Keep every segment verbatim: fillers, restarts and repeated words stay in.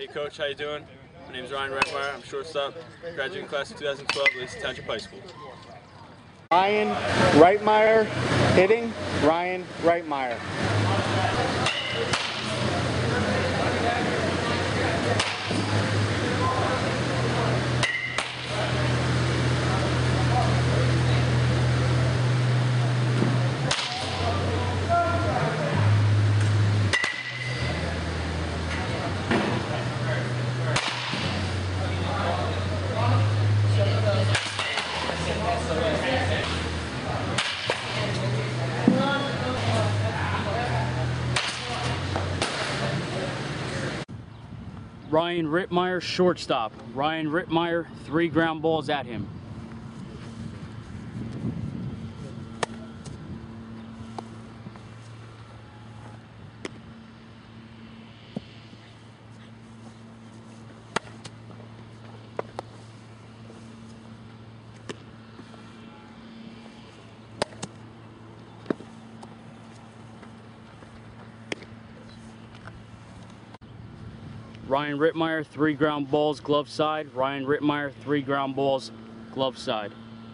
Hey coach, how you doing? My name is Ryan Reitmeyer. I'm shortstop, graduating class of two thousand twelve, Lacey Township High School. Ryan Reitmeyer hitting. Ryan Reitmeyer. Ryan Reitmeyer, shortstop. Ryan Reitmeyer, three ground balls at him. Ryan Reitmeyer, three ground balls, glove side. Ryan Reitmeyer, three ground balls, glove side.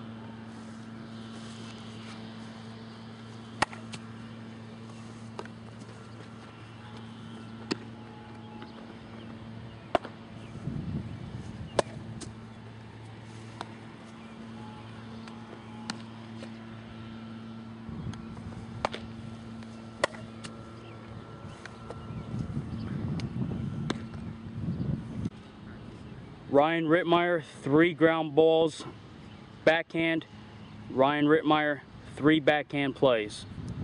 Ryan Reitmeyer, three ground balls, backhand. Ryan Reitmeyer, three backhand plays.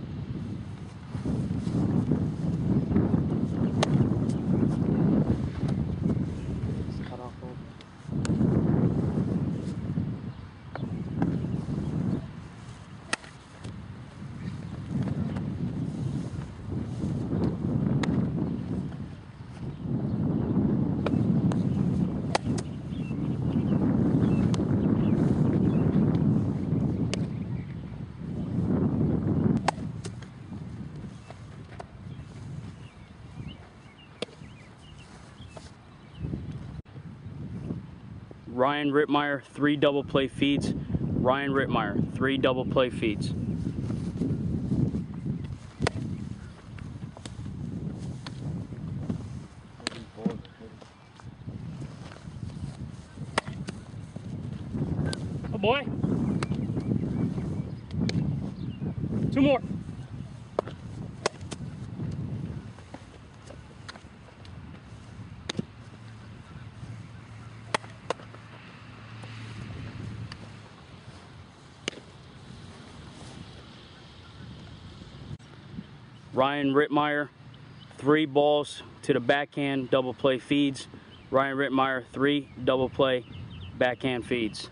Ryan Reitmeyer, three double play feeds. Ryan Reitmeyer, three double play feeds. Oh boy. Two more. Ryan Reitmeyer, three balls to the backhand, double play feeds. Ryan Reitmeyer, three double play backhand feeds.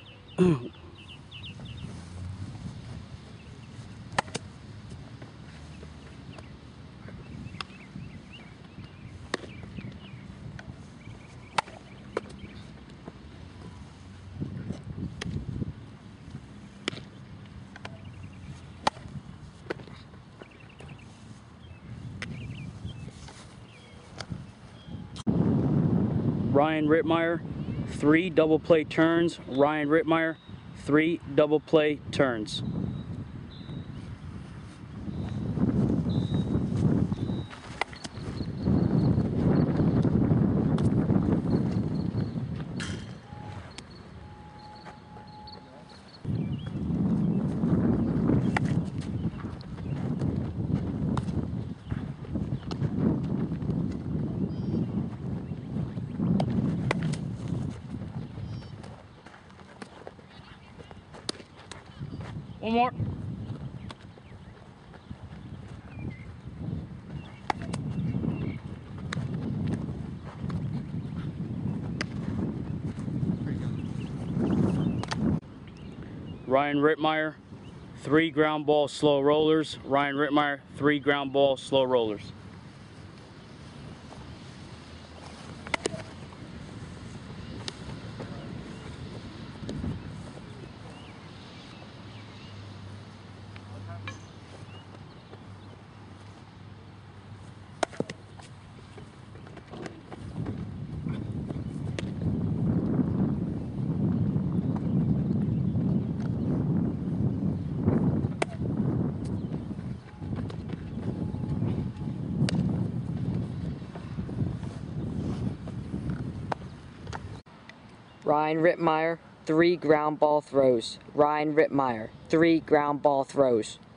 Ryan Reitmeyer, three double play turns. Ryan Reitmeyer, three double play turns. One more. Ryan Reitmeyer, three ground ball slow rollers. Ryan Reitmeyer, three ground ball slow rollers. Ryan Rittmeyer, three ground ball throws. Ryan Rittmeyer, three ground ball throws.